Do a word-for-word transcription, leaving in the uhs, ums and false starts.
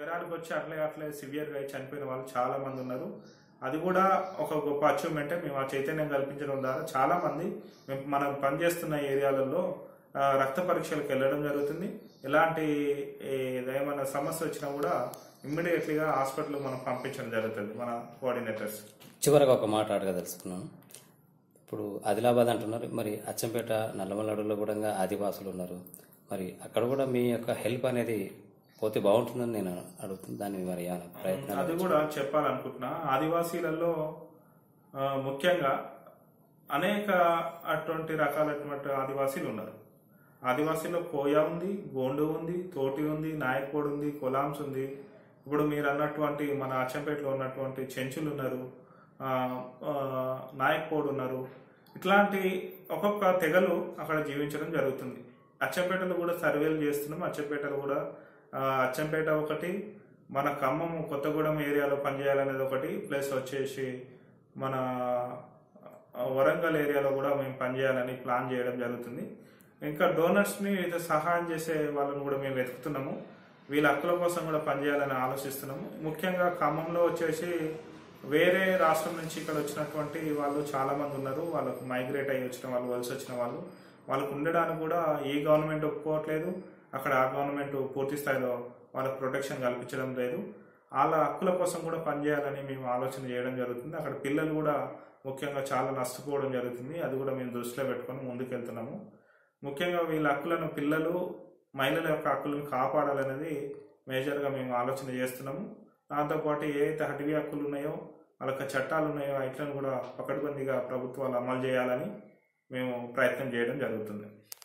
జ్వరానికి వచ్చి అట్లే అట్లే సివియర్గా చనిపోయిన వాళ్ళు చాలా మంది ఉన్నారు. అది కూడా ఒక గొప్ప అచీవ్మెంటే. మేము ఆ చైతన్యం కల్పించడం ద్వారా చాలా మంది మేము మనం పనిచేస్తున్న ఏరియాలలో రక్త పరీక్షలకు వెళ్ళడం జరుగుతుంది. ఎలాంటి ఏమైనా సమస్య వచ్చినా కూడా ఇమ్మీడియట్లీగా హాస్పిటల్ మనం పంపించడం జరుగుతుంది మన కోఆర్డినేటర్స్. చివరగా ఒక మాట అడగదలుచుకున్నాను. ఇప్పుడు ఆదిలాబాద్ అంటున్నారు, మరి అచ్చంపేట నల్లమల్ల అడవుల్లో కూడా ఆదివాసులు ఉన్నారు. మరి అక్కడ కూడా మీ యొక్క హెల్ప్ అనేది పోతే బాగుంటుందని నేను అడుగుతుంది. దాన్ని మరి ప్రయత్నం అది కూడా చెప్పాలనుకుంటున్నా. ఆదివాసీలలో ముఖ్యంగా అనేక అటువంటి రకాలైనటువంటి ఆదివాసీలు ఉన్నారు. ఆదివాసీలో కోయా ఉంది, గోండు ఉంది, తోటి ఉంది, నాయక్పోడ్ ఉంది, కొలాంస్ ఉంది. ఇప్పుడు మీరు అన్నటువంటి మన అచ్చంపేటలో ఉన్నటువంటి చెంచులు ఉన్నారు, నాయక్పోడ్ ఉన్నారు. ఇట్లాంటి ఒక్కొక్క తెగలు అక్కడ జీవించడం జరుగుతుంది. అచ్చంపేటలో కూడా సర్వేలు చేస్తున్నాం. అచ్చంపేటలో కూడా అచ్చంపేట ఒకటి, మన ఖమ్మం కొత్తగూడెం ఏరియాలో పనిచేయాలనేది ఒకటి, ప్లస్ వచ్చేసి మన వరంగల్ ఏరియాలో కూడా మేము పనిచేయాలని ప్లాన్ చేయడం జరుగుతుంది. ఇంకా డోనర్స్ని సహాయం చేసే వాళ్ళని కూడా మేము వెతుకుతున్నాము. వీళ్ళ హక్కుల కోసం కూడా పనిచేయాలని ఆలోచిస్తున్నాము. ముఖ్యంగా ఖమ్మంలో వచ్చేసి వేరే రాష్ట్రం నుంచి ఇక్కడ వచ్చినటువంటి వాళ్ళు చాలా మంది ఉన్నారు. వాళ్ళకు మైగ్రేట్ అయ్యి వచ్చిన వాళ్ళు, వలస వచ్చిన వాళ్ళు, వాళ్ళకు ఉండడానికి కూడా ఈ గవర్నమెంట్ ఒప్పుకోవట్లేదు. అక్కడ ఆ గవర్నమెంట్ పూర్తి స్థాయిలో వాళ్ళకు ప్రొటెక్షన్ కల్పించడం లేదు. వాళ్ళ హక్కుల కోసం కూడా పనిచేయాలని మేము ఆలోచన చేయడం జరుగుతుంది. అక్కడ పిల్లలు కూడా ముఖ్యంగా చాలా నష్టపోవడం జరుగుతుంది. అది కూడా మేము దృష్టిలో పెట్టుకొని ముందుకెళ్తున్నాము. ముఖ్యంగా వీళ్ళ హక్కులను, పిల్లలు మహిళల యొక్క హక్కులను కాపాడాలనేది మేజర్గా మేము ఆలోచన చేస్తున్నాము. దాంతోపాటు ఏ అయితే అటవీ హక్కులు ఉన్నాయో, వాళ్ళ చట్టాలు ఉన్నాయో వాటిని కూడా పకడ్బందీగా ప్రభుత్వాలు అమలు చేయాలని మేము ప్రయత్నం చేయడం జరుగుతుంది.